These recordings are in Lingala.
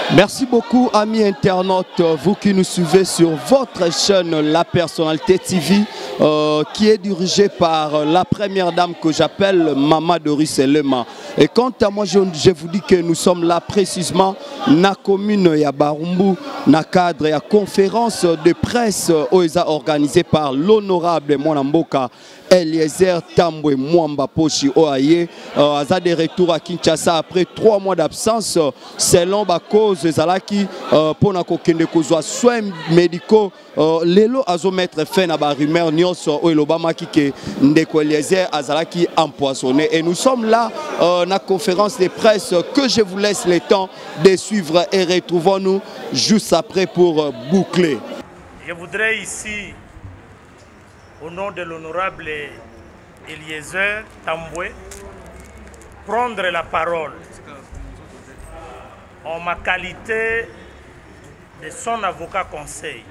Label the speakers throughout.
Speaker 1: Merci beaucoup amis internautes, vous qui nous suivez sur votre chaîne La Personnalité TV qui est dirigée par la première dame que j'appelle Maman Doris Elema. Et quant à moi, je vous dis que nous sommes là précisément dans la commune ya Barumbu, dans le cadre de la conférence de presse organisée par l'honorable Mwanamboka Eliezer Tambwe Mwamba Poshi Oaye, a de retour à Kinshasa après 3 mois d'absence selon la cause de Zalaki pour nos soins médicaux. Lelo azo mettre fin à la rumeur nyonso o Obama qui que Ndeko Eliezer Azalaki empoisonné. Et nous sommes là dans la conférence de presse que je vous laisse le temps de suivre et retrouvons-nous juste après pour boucler.
Speaker 2: Je voudrais ici, au nom de l'honorable Eliezer Tambwe, prendre la parole en ma qualité de son avocat conseil.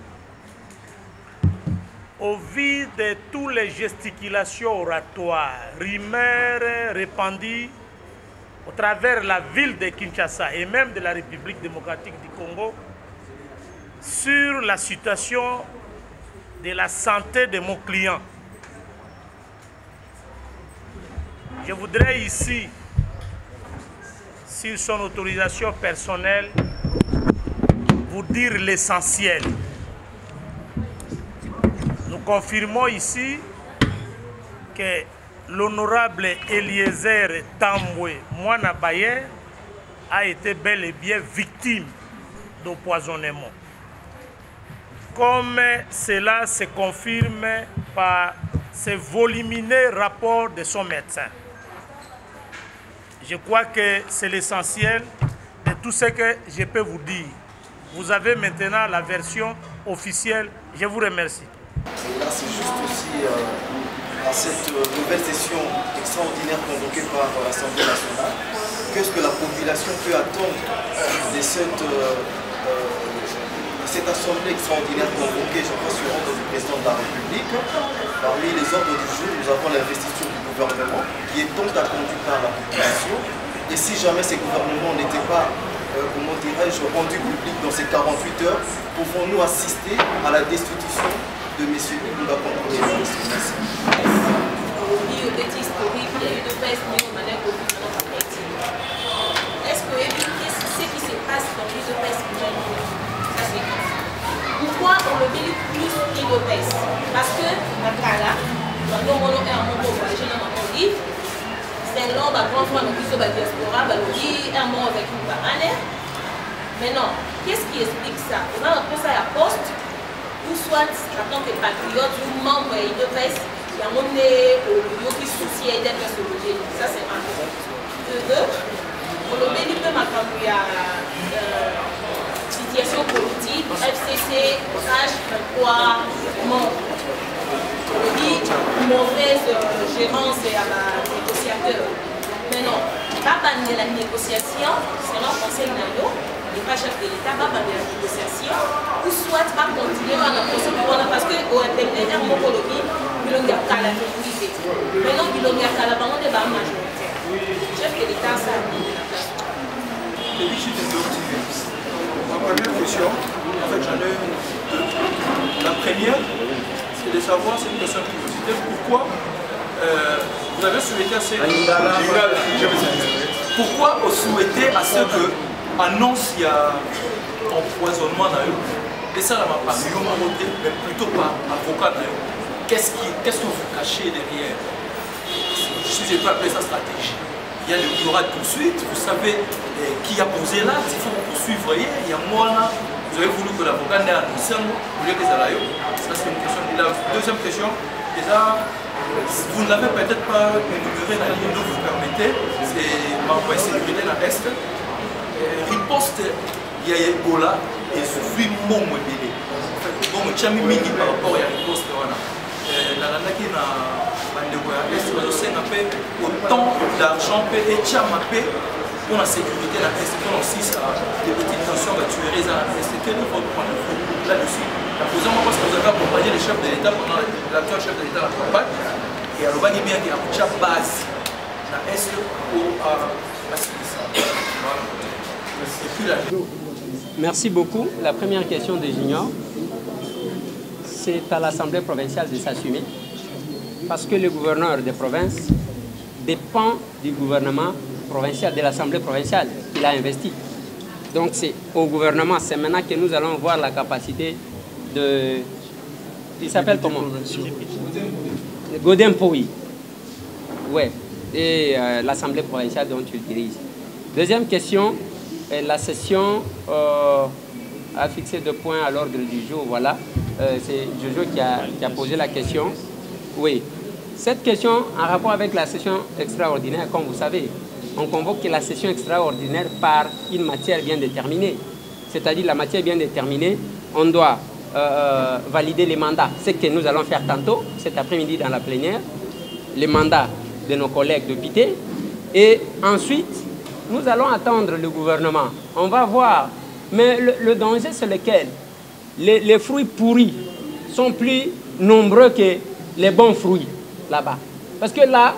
Speaker 2: Au vu de toutes les gesticulations oratoires, rumeurs répandues au travers la ville de Kinshasa et même de la République démocratique du Congo sur la situation de la santé de mon client, je voudrais ici, sur son autorisation personnelle, vous dire l'essentiel. Nous confirmons ici que l'honorable Eliezer Tambwe Mwana Baye a été bel et bien victime d'empoisonnement. Comme cela se confirme par ce volumineux rapport de son médecin. Je crois que c'est l'essentiel de tout ce que je peux vous dire. Vous avez maintenant la version officielle. Je vous remercie.
Speaker 3: Là, c'est juste aussi à cette nouvelle session extraordinaire convoquée par l'Assemblée nationale. Qu'est-ce que la population peut attendre de cette assemblée extraordinaire convoquée, je crois, sur ordre du président de la République? Parmi les ordres du jour, nous avons l'investiture du gouvernement qui est donc attendue par la population. Et si jamais ces gouvernements n'étaient pas, comment dirais-je, rendus publics dans ces 48 heures, pouvons-nous assister à la destitution de M. Ilunga Premier ministre? Merci.
Speaker 4: Est-ce que ce qui se passe dans les EPS, pourquoi on le met plus l'IDOPES? Parce que Makala, dans le monde est un monde voyagé dans mon livre, c'est l'homme à grand fois dans la diaspora, un mot avec une banane. Mais non, qu'est-ce qui explique ça? On a appris ça à la poste, ou soit en tant que patriote, ou membre de l'IDOPES, il y a un monde qui soucie d'être sur le génie. Ça, c'est un peu. De deux, on le met peut m'accompagner à situation politique, FCC, H, quoi, mauvaise gérance à la négociateur. Mais non, pas de la négociation, c'est leur conseil naïo, et pas chef de l'État, pas de la négociation, ou soit pas continuer à la procédure, parce que au intermédiaire, mon colonie, il y a la minorité. Maintenant, il y a la majoritaire. Chef de l'État, ça a mis la place.
Speaker 5: Ma première question, en fait j'en ai deux. La première, c'est de savoir, c'est une question de curiosité, pourquoi vous avez souhaité à ce pourquoi vous souhaitez à ce que annonce il y a empoisonnement dans eux, et ça là pas mais plutôt pas avocat dans eux. Qu'est-ce que vous cachez derrière? Si je peux appeler ça stratégie. Il y aura de poursuite, vous savez qui a posé l'acte, il faut poursuivre. Il y a moi là, vous avez voulu que l'avocat n'ait annoncé, vous voulez que ça aille. Ça c'est une question. Et la deuxième question, déjà, vous ne l'avez peut-être pas énuméré dans le vous permettez, c'est ma sécurité dans l'Est. Riposte, il y a Ebola et suivi mon mobile. Donc, tu as mis mini par rapport à la riposte. Autant d'argent et pour la sécurité la Est, aussi des petites tensions de tueries à la Est. Quel est votre point de vue là-dessus? Posez-moi parce que vous avez accompagné le chef de l'État pendant l'actuel chef de l'État à la campagne et alors il bien qu'il y a une base la Est pour la sécurité. Et
Speaker 6: Merci beaucoup. La première question de Junior, c'est à l'Assemblée provinciale de s'assumer parce que le gouverneur des provinces dépend du gouvernement provincial, de l'Assemblée provinciale qu'il a investi. Donc c'est au gouvernement, c'est maintenant que nous allons voir la capacité de... Il s'appelle comment? Godin Poui. Ouais. Et l'Assemblée provinciale dont tu diriges. Deuxième question, la session a fixé 2 points à l'ordre du jour. Voilà. C'est Jojo qui a posé la question. Oui. Cette question en rapport avec la session extraordinaire, comme vous savez, on convoque la session extraordinaire par une matière bien déterminée. C'est-à-dire la matière bien déterminée, on doit valider les mandats. C'est ce que nous allons faire tantôt, cet après-midi dans la plénière, les mandats de nos collègues députés. Et ensuite, nous allons attendre le gouvernement. On va voir. Mais le danger, c'est lequel? Les fruits pourris sont plus nombreux que les bons fruits là-bas. Parce que là,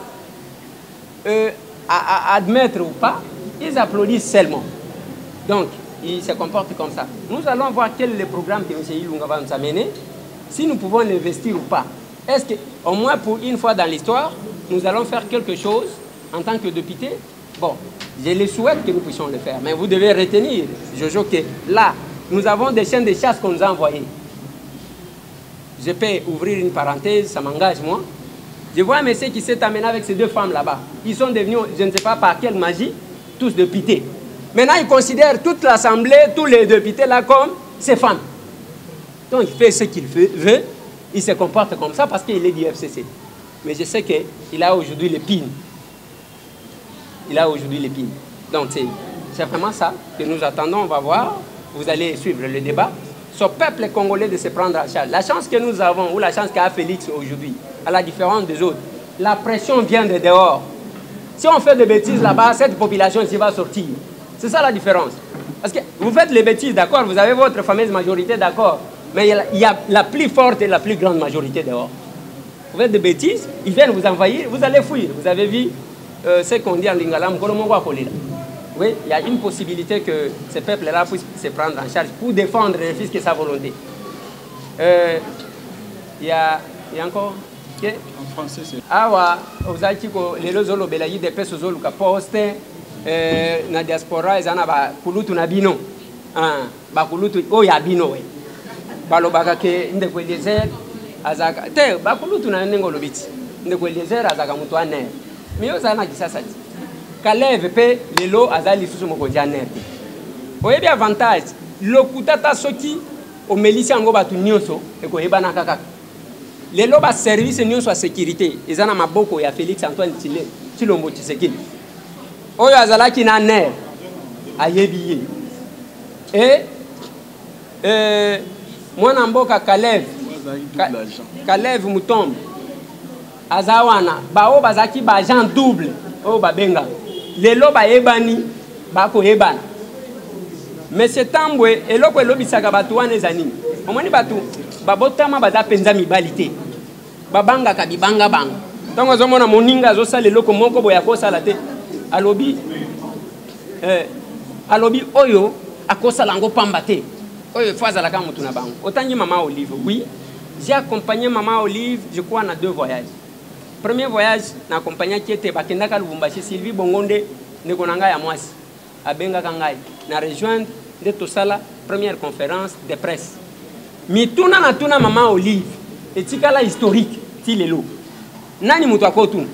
Speaker 6: à admettre ou pas, ils applaudissent seulement. Donc, ils se comportent comme ça. Nous allons voir quel est le programme que M. Ilunga va nous amener, si nous pouvons l'investir ou pas. Est-ce qu'au moins pour une fois dans l'histoire, nous allons faire quelque chose en tant que député? Bon, je le souhaite que nous puissions le faire, mais vous devez retenir, Jojo, que là, nous avons des chiens de chasse qu'on nous a envoyés. Je peux ouvrir une parenthèse, ça m'engage moi. Je vois un monsieur qui s'est amené avec ces 2 femmes là-bas. Ils sont devenus, je ne sais pas par quelle magie, tous députés. Maintenant, ils considèrent toute l'Assemblée, tous les députés là comme ses femmes. Donc, il fait ce qu'il veut. Il se comporte comme ça parce qu'il est du FCC. Mais je sais qu'il a aujourd'hui l'épine. Il a aujourd'hui l'épine. Donc, c'est vraiment ça que nous attendons. On va voir. Vous allez suivre le débat. Ce peuple congolais de se prendre en charge. La chance que nous avons, ou la chance qu'a Félix aujourd'hui, à la différence des autres, la pression vient de dehors. Si on fait des bêtises là-bas, cette population ici va sortir. C'est ça la différence. Parce que vous faites les bêtises, d'accord, vous avez votre fameuse majorité, d'accord, mais il y a la plus forte et la plus grande majorité dehors. Vous faites des bêtises, ils viennent vous envahir, vous allez fuir. Vous avez vu ce qu'on dit en Lingala, oui, il y a une possibilité que ces peuples-là puissent se prendre en charge pour défendre le fils que sa volonté. Il y a encore... Okay.
Speaker 7: En français, c'est...
Speaker 6: Awa, ozaltiko lelo zolo belayi de peso zolo ka poste na diaspora ezana ba kulutu na bino. Ba kulutu o ya bino we. Balo baka ke ndeko Eliezer azaka te ba kulutu na nengo lobiti. Ndeko Eliezer azaka mutu ane. Miyo zana kisasa ti. Kaleve pe lelo azali susu mokonzi ane. Oyebi avantage lokutata soki o melisi ngo batu nyonso eko yebana kaka. Les lois service nous soit sécurité. Ils en ont maboko ya Félix Antoine Tshilombo Tshisekedi. Oyo azalaki na ner ayebiye. Et mwana mboka Kalev Mutombo azawana bao bazaki ba agent double o babenga. Les lois ba yebani ba ko yebana. Mais c'est tambwe eloko elobisaka batu wana ezani. Omoni batu babotama baza penza mibalité. Babanga kabibanga bang. Donc ozomona moninga azosala eloko moko boya kosala te. Alobi oyo akosala ngo pamba te. Oyo faza la kamutu na bango. Otangi Maman Olive. Oui, j'ai accompagné Maman Olive, je crois, dans 2 voyages. Premier voyage, na accompagné qui était bakendaka Lubumbashi Sylvie Bongonde nekonanga ya mwasi. Abenga kangai na rejoindre de tosala première conférence de presse. Mituna na tuna Maman Olive. Etikala historique ti lelo. Nani mutu akotuna?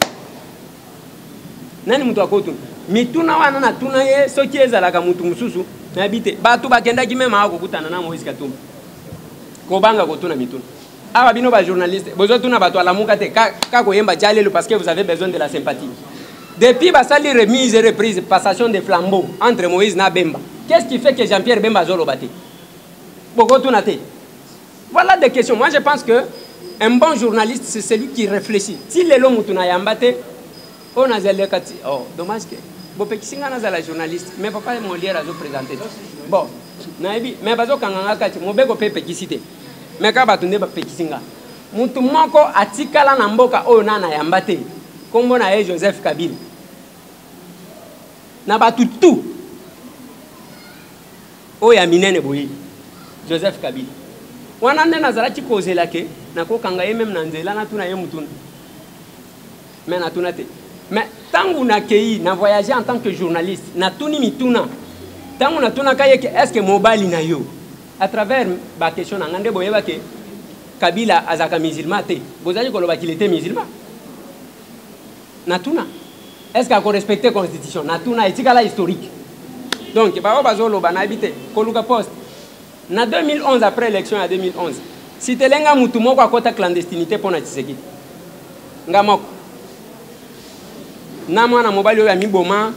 Speaker 6: Nani mutu akotuna? Mituna wana na tuna ye soki ezalaka mutu mususu na bite. Batu bakenda ki mema akokutana na Moïse Katumbi. Kobanga kotuna mituna. Aba bino ba journaliste, bozo tuna batu alamuka te ka koyemba jalelo parce que vous avez besoin de la sympathie. Depuis basali remise et reprise, passation de flambeau entre Moïse na Bemba. Qu'est-ce qui fait que Jean-Pierre Bemba zolo bate? Bokotuna te. Voilà des questions. Moi, je pense que un bon journaliste, c'est celui qui réfléchit. Si les lots mutuna yambate, on a zélé kati. Oh, dommage que. Bon, pekisinga na zala journaliste, mais papa est mon lier à zo présenter. Bon, naibi, mais bazo kanganga kati, mobeko pe pekisite. Mais ka batunde ba pekisinga. Mutu moko atikala na mboka oyo nana yambate. Kombo na ye Joseph Kabila. Na batu tout. oya minene boye Joseph Kabila wana nde nazalaki kozela ke nakokanga ye même na nzela natuna ye mutuna mais natuna te mais tangu nakei na voyager en tant que journaliste natuni mituna tangu natuna kaye ke est-ce que mobali na yo à travers ba question na ngande boyeba ke Kabila azaka musulman te bozali koloba qu'il était musulman natuna est-ce qu'il a respecté la constitution natuna etikala historique donc bao bazolo bana habité koluka poste na 2011 après l'élection à 2011 si telenga mutu moko akota clandestinité pona Tshisekedi nga moko na mwana mobali oyo amiboma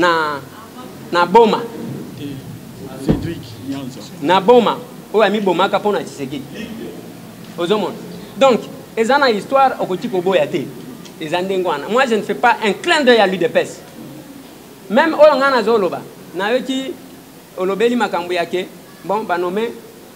Speaker 6: na boma
Speaker 7: Cédric Nyanza
Speaker 6: na boma oyo amiboma ka pona Tshisekedi ozomona donc ezana histoire okoti koboya te ezandengwana moi je ne fais pas un clin d'œil à l'UDPS même oyo ngana zoloba na yoki olobeli makambo yake bon banome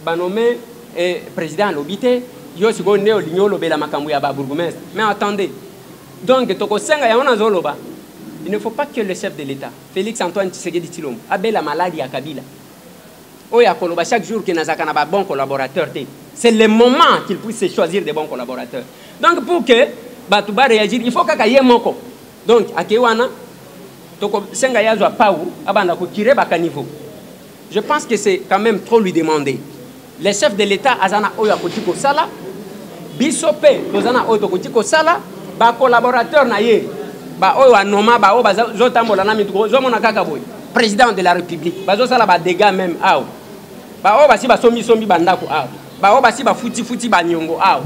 Speaker 6: président lobité yo siko nde olinyo olobela makambo ya ba bourgmestre mais attendez donc tokosenga ya ona zoloba il ne faut pas que le chef de l'État Félix Antoine Tshisekedi Tshilombo abela maladie ya Kabila oya koloba chaque jour que nazaka na ba bon collaborateur te c'est le moment qu'il puisse choisir des bons collaborateurs donc pour que batuba réagir il faut kaka ye moko donc akewana toko senga yazwa pau abanda ko tirer ba niveau je pense que c'est quand même trop lui demander les chefs de l'État azana oyo akotiko sala bisope tozana oyo tokotiko sala ba collaborateur na ye ba oyo anoma ba oyo bazotambola na mituko zomona kaka boy président de la République bazo sala ba dégâts même aw ba oyo basi ba sombi bandako aw ba oyo basi ba futi banyongo aw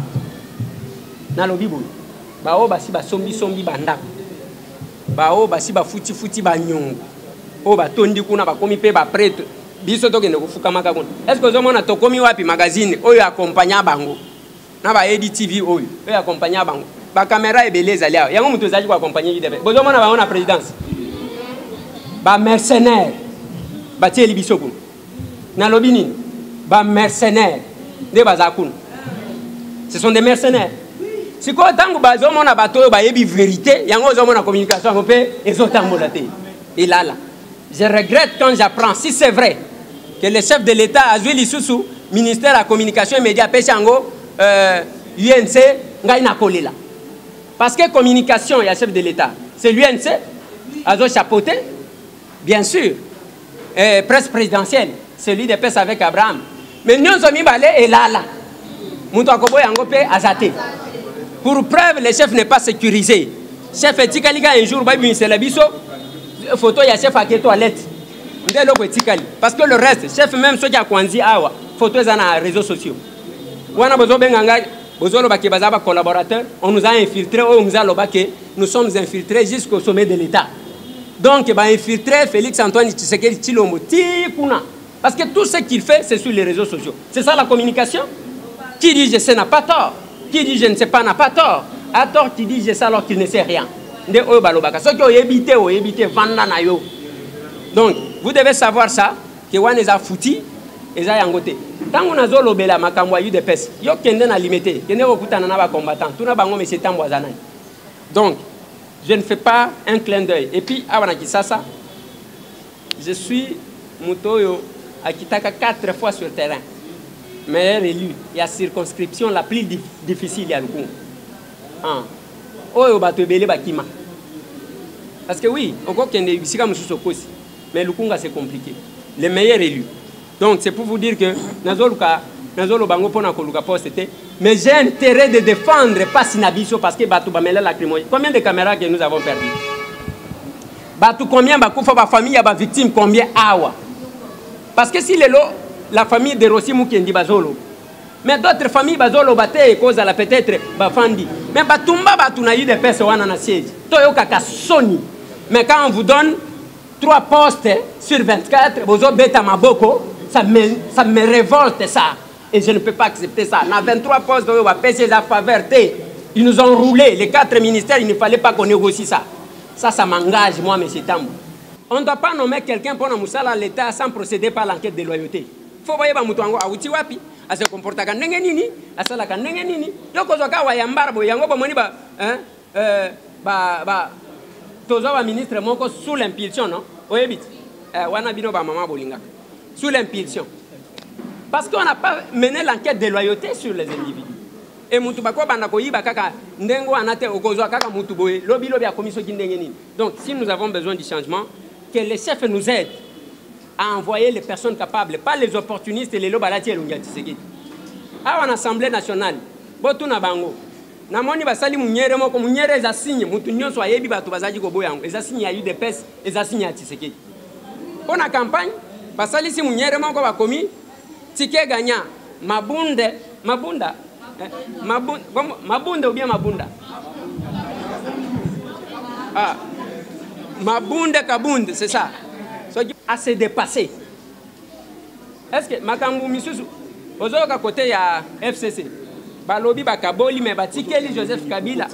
Speaker 6: na lobi boy ba oyo basi ba sombi bandako ba oyo basi ba futi banyongo oyo batondi kuna bakomi pe ba prêtre biso tokende kufukama kakuna est-ce que ozomona tokomi wapi magazine oyo accompagna bango na ba EDTV oyo accompagna bango ba caméra ebele ezali awa yango mutu ezali ko accompagner idebe bozomona bango na présidence ba mercenaire batieli biso kuna na lobi nini ba mercenaire nde baza kuna ce sont des mercenaires siko tango bazomona bato oyo bayebi vérité yango ozomona communication yango pe ezotambola te ilala je regrette quand j'apprends si c'est vrai que le chef de l'État a joué l'issou ministère de la communication et médias peshango UNC ngai na kolela parce que communication il y a chef de l'État c'est l'UNC azo chapeauté bien sûr presse présidentielle celui de presse avec Abraham mais nous sommes balé et là muto akobo yango pe azate pour preuve le chef n'est pas sécurisé chef etikali un jour ba bi la biso photo ya chef à toilette parce que le reste chef même ceux qui a kwanzi awa photo za na réseaux sociaux wana bozo benganga bozo loba ke bazaba collaborateur on nous a infiltré on nous a loba ke nous sommes infiltrés jusqu'au sommet de l'État donc ba infiltré Félix Antoine Tshisekedi Tshilombo tikuna parce que tout ce qu'il fait c'est sur les réseaux sociaux c'est ça la communication qui dit je sais n'a pas tort qui dit je ne sais pas n'a pas tort à tort qui dit je sais alors qu'il ne sait rien nde oyo balobaka soki oyebite vanda na yo donc vous devez savoir ça que wana eza futi eza yango te tango nazolobela makambo ya UDPS yo kende na limité kende kokutana na ba combattant tuna bango monsieur Tambo azanani donc je ne fais pas un clin d'œil et puis awana kisasa je suis mutoyo akitaka 4 fois sur terrain meilleur élu il y a circonscription la plus difficile ya Lukunga oyo bato ebele bakima parce que oui oko kende bisika mususu kosi mais Lukunga c'est compliqué les meilleurs élus donc c'est pour vous dire que nazolo bango pona koluka poste mais j'ai intérêt de défendre pas sinabiso parce que bato bamela lacrymogène combien de caméras que nous avons perdu bato combien bakufa ba famille ya ba victime combien awa parce que si la famille de Rossi Mukendi bazolo mais d'autres familles bazolo bate cause à la peut-être bafandi mais batumba batuna yu de personnes wana na siège toyo kaka soni mais quand on vous donne 3 postes sur 24 bozo beta maboko ça me révolte ça et je ne peux pas accepter ça na 23 postes on va payer la faveur ils nous ont roulé les 4 ministères il ne fallait pas qu'on négocie ça m'engage moi monsieur Tambo on ne doit pas nommer quelqu'un pour musala l'État sans procéder par l'enquête de loyauté faut voyer ba mutu ngo awuti wapi ase comporta ka ndenge nini asala ka ndenge nini yoko zoka wa yambara bo yango bomoni ba tozo ba ministre moko sous l'impulsion non oyebit wana bino ba mama bolinga sous l'impulsion. Parce qu'on n'a pas mené l'enquête de loyauté sur les individus. Et donc si nous avons besoin du changement, que les chefs nous aident à envoyer les personnes capables, pas les opportunistes et les lobalati. À l'Assemblée nationale, botuna bango. Namoni basali munyere moko munyere za signe mutu nyonso ayebi batu bazaji ko boyango eza signe ya UDPS eza signe ya Tshisekedi. Pour la campagne basali si munyere moko bakomi tike gagna mabunda ou bien mabunda ah mabunda kabunde c'est ça so à se dépasser. Est-ce que makambu misusu ozoka côté ya FCC balobi bakaboli mais batikeli Joseph Kabila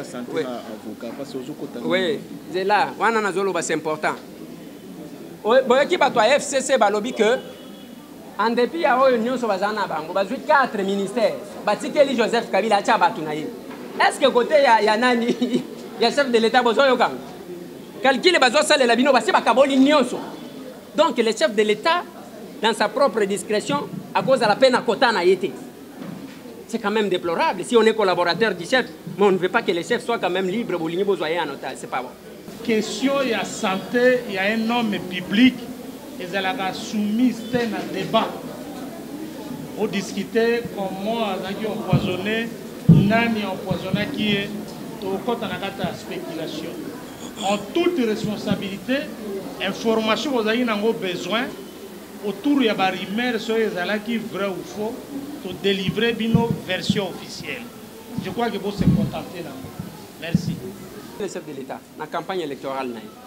Speaker 6: oui c'est là wana nazolo c'est important boyoki bato ya FCC balobi que en dépit ya oyo nyonso bazana bango bazwi 4 ministères batikeli Joseph Kabila acha batu na ye. Est-ce que côté ya nani ya chef de l'état bozoyo kanga calcule bazo sale la bino basi bakaboli nyonso. Donc le chef de l'état dans sa propre discrétion à cause de la peine à quota na yete. C'est quand même déplorable. Si on est collaborateur du chef, mais on ne veut pas que les chefs soient quand même libres pour l'igner besoin en otage. C'est pas bon.
Speaker 2: Question, il y a santé, il y a un homme public, et elle a soumis un débat pour discuter comment on a empoisonné, nani empoisonné qui est au côté de la spéculation. En toute responsabilité, information vous avez besoin autour de la rumeur sur les qui vrai ou faux pour délivrer une version officielle. Je crois que vous se contenter là. Merci.
Speaker 6: Le chef de l'État, dans la campagne électorale,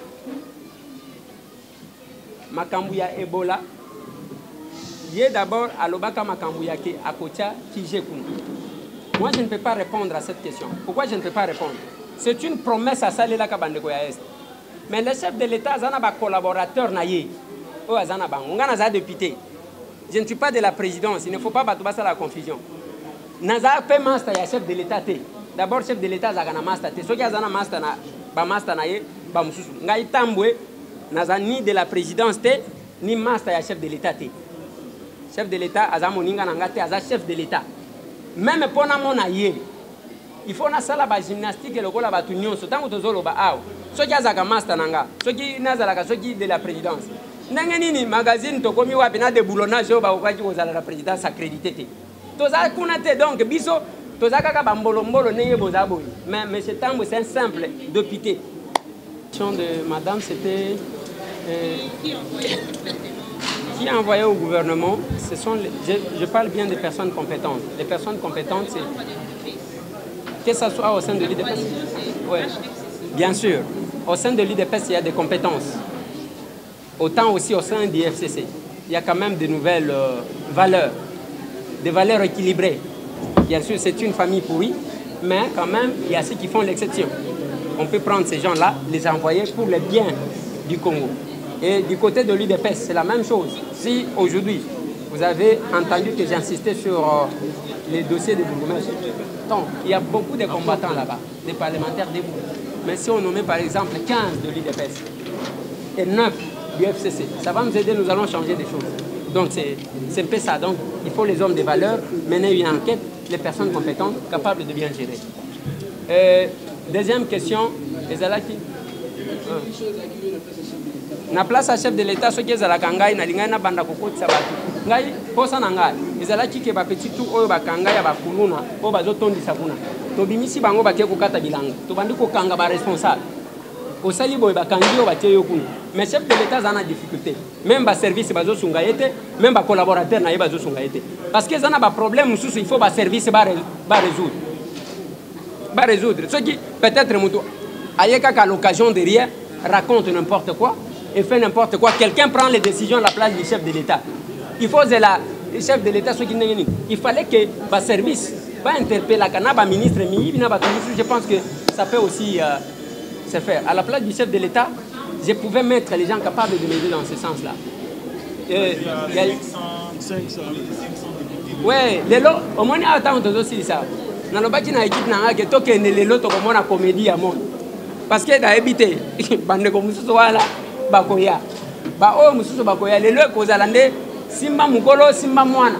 Speaker 6: Makambouya Ebola, il y a d'abord à l'Obaka Makambouya qui à Kotia qui j'ai connu. Moi, je ne peux pas répondre à cette question. Pourquoi je ne peux pas répondre? C'est une promesse à Salela Kabandekoya Est. Mais le chef de l'État, il y a un collaborateur naïe. On a député. Je ne suis pas de la présidence, il ne faut pas battre la confusion. Naza fait master ya chef de l'État. D'abord chef de l'État a master. Ce qui a un master ba master naïe, ba mususu. Ngai tambwe naza ni de la présidence ni master ya chef de l'État. Chef de l'État a moninga nangate a chef de l'État. Même pour na mon aïe, il faut na sala ba gymnastique le kola ba tunyonso tango tozolo ba aw. Ce qui a un master nanga, ce qui naza la ce qui de la présidence. Nangeni magazine to komi wapi na déboulonnage ba okaki kozala la présidence accrédité. Toza kunate donc biso toza kaka bambolombolo neye boza boy. Mais ce temps c'est un simple député. La question de madame c'était qui a envoyé au gouvernement, ce sont je parle bien des personnes compétentes. Les personnes compétentes c'est que ça soit au sein de l'UDPS. Oui. Bien sûr. Au sein de l'UDPS, il y a des compétences. Autant aussi au sein du FCC. Il y a quand même de nouvelles valeurs, des valeurs équilibrées. Bien sûr, c'est une famille pourrie, mais quand même, il y a ceux qui font l'exception. On peut prendre ces gens-là, les envoyer pour le bien du Congo. Et du côté de l'UDPS, c'est la même chose. Si aujourd'hui, vous avez entendu que j'insistais sur les dossiers de Bourgoumèche, donc il y a beaucoup de combattants là-bas, des parlementaires debout. Mais si on nommait par exemple 15 de l'UDPS et 9 du FCC, ça va nous aider, nous allons changer des choses. Donc c'est un peu ça. Donc il faut les hommes de valeur, mener une enquête, les personnes compétentes, capables de bien gérer. Deuxième question, les alaki. Na place à chef de l'État, ce qui est à la Kangaï, na lingana banda kokoti sabatu. Ngai posa na ngai, ezalaki ke ba petit tout oyo ba Kangaï ba kuluna, o ba zotondi sabuna. To bimisi bango ba ke ko kata bilanga. To bandi ko kanga ba responsable. Au sali boy ba kangi o ba tie yokunu. Mais chef de l'État zana difficulté. Même ba service ba zo sunga yete, même ba collaborateur na ye ba zo sunga yete. Parce que zana ba problème mususu il faut ba service ba résoudre. Ba résoudre. Ce qui peut-être mutu ayeka qu'à l'occasion de rien raconte n'importe quoi et fait n'importe quoi. Quelqu'un prend les décisions à la place du chef de l'État. Il faut le chef de l'État, il fallait que le service va interpeller la ministre, je pense que ça peut aussi se faire. À la place du chef de l'État, je pouvais mettre les gens capables de m'aider dans ce sens-là. Oui, au moins, il y a aussi ça. Dans le bâtiment, il y a une comédie à monde. Parce que dans l'habité, il y a bakoya ba o mususu bakoya lelo kozala nde simba mukolo simba mwana.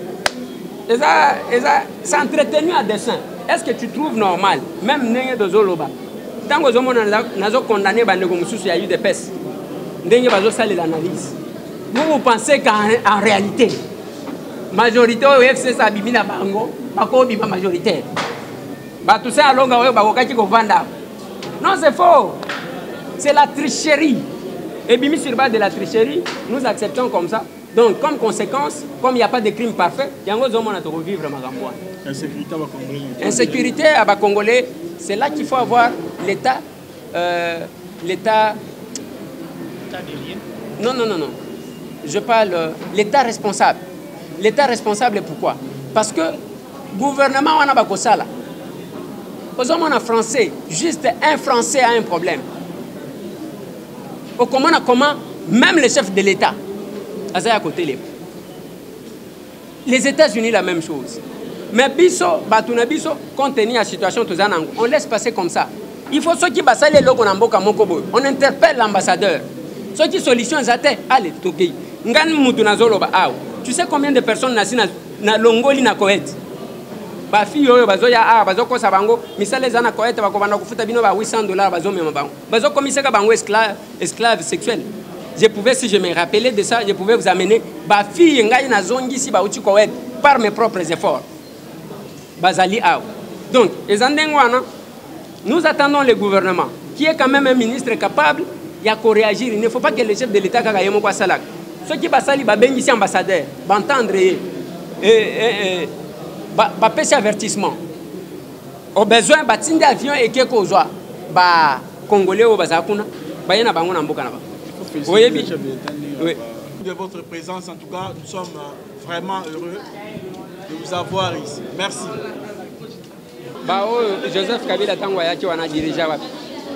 Speaker 6: C'est entretenu à dessein. Est-ce que tu trouves normal, même ndenge dozoloba, tant que nazo condamné bandeko mususu ya UDPS, ndenge bazo saler l'analyse. Vous pensez qu'en réalité, majorité au FC ça bimina bango, bako bima majoritaire. Ba tout ça alonga oyo bakokaki ko vanda. Non, c'est faux. C'est la tricherie. Et bimi sur base de la tricherie, nous acceptons comme ça. Donc, comme conséquence, comme il n'y a pas de crime parfait, il y a un autre monde à revivre. Insécurité à Congolais, c'est là qu'il faut avoir l'État. Non. Je parle l'État responsable. L'État responsable, pourquoi? Parce que le gouvernement, on a pas ça là. Aux hommes en français, juste un Français a un problème. Comment même le chef de l'État. À côté les États-Unis, la même chose. Mais biso, batuna biso, compte tenu de la situation, on laisse passer comme ça. Il faut ceux qui bassent les logos en boka mokobo. On interpelle l'ambassadeur. Ceux qui solution zate, allez, toki. Ngan mutuna zoloba aw. Tu sais combien de personnes nasi na Longoli na Koweït? Ba fi yo bazo ya bazo ko sabango, misale zana Koweït ba ko banda kufuta bino ba $800 bazo mema bango. Bazo komiseka bango esclave sexuel. Je pouvais, si je me rappelais de ça, je pouvais vous amener ma fille na zongi si ba uti Koweït par mes propres efforts. Bazali aw. Donc, nous attendons le gouvernement qui est quand même un ministre capable de réagir. Il ne faut pas que le chef de l'État kagayemo kwa salak. Ceux qui basali ba bengi si ambassadeur, bantendre ba pesi avertissement. Au besoin batinde avion et keko joie ba congolais au bazakuna ba yena bango na mboka na ba. Oui.
Speaker 8: De votre présence, en tout cas, nous sommes vraiment heureux de vous avoir ici. Merci.
Speaker 6: Joseph Kabila Tangwaya qui wana dirija wapi?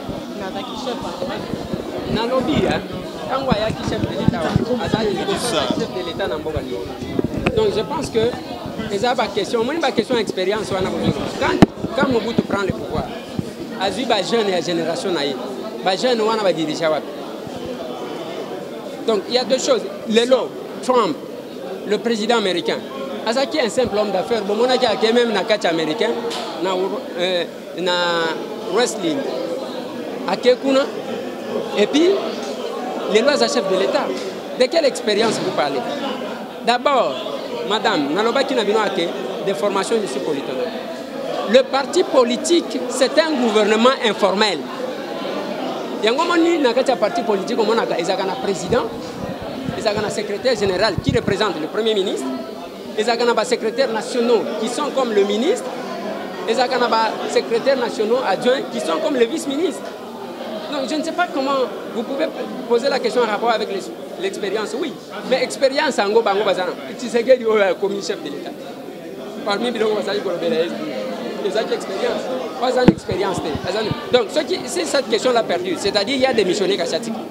Speaker 6: Na lobby Tangwaya qui chef de l'État. Chef de l'État na mboka ni. Donc je pense que les a question, moi une question expérience wana quand Mobutu prend le pouvoir. Azui ba jeune et génération naïe. Ba jeune wana ba dirija wapi? Donc il y a deux choses. Trump, le président américain, Azaki est un simple homme d'affaires. Bon, on a qui même na catch américain, na wrestling, à Kekuna. Et puis les lois à chef de l'État. De quelle expérience vous parlez? D'abord, madame, Nalobaki n'a des formations je suis politologue. Le parti politique, c'est un gouvernement informel. Il y a un parti politique, il y a un président, il y a un secrétaire général qui représente le Premier ministre, il y a des secrétaires nationaux qui sont comme le ministre, il y a des secrétaires nationaux adjoints qui sont comme le vice-ministre. Donc je ne sais pas comment vous pouvez poser la question en rapport avec l'expérience. Oui, mais expérience en Bango Bazana, tu sais qu'il y a comme chef de l'État. Parmi les gens qui ont expérience. Pas une expérience. Donc, si cette question l'a perdue, c'est-à-dire qu'il y a des missionnaires à Chatik.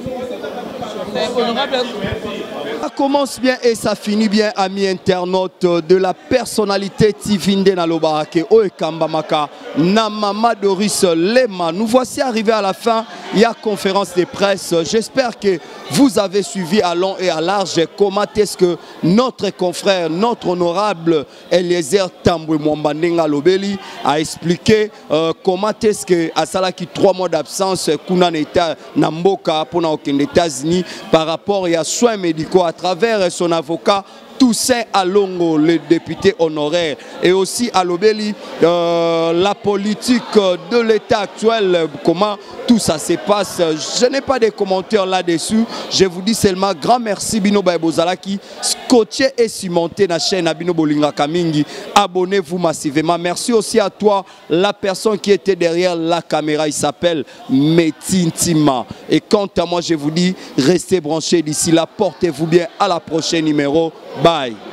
Speaker 1: Ça commence bien et ça finit bien, amis internautes de la personnalité Tivinde Nalobarake Oekambamaka Namama Doris Lema. Nous voici arrivés à la fin. Il y a conférence de presse. J'espère que vous avez suivi à long et à large comment est-ce que notre confrère, notre honorable Eliezer Tambwe Mwambandenga Lobeli a expliqué comment est-ce que à Salaki 3 mois d'absence Kuna Neta Namboka pour les États-Unis par rapport à soins médicaux à travers son avocat Toussaint Alongo, le député honoraire, et aussi à Lobeli, la politique de l'État actuel, comment tout ça se passe. Je n'ai pas de commentaires là-dessus. Je vous dis seulement grand merci Bino Baibozalaki, scotché et cimenté na chaîne Abino Bolinga Kamingi. Abonnez-vous massivement. Merci aussi à toi, la personne qui était derrière la caméra. Il s'appelle Metintima. Et quant à moi, je vous dis, restez branchés d'ici là. Portez-vous bien. À la prochaine numéro. Bye.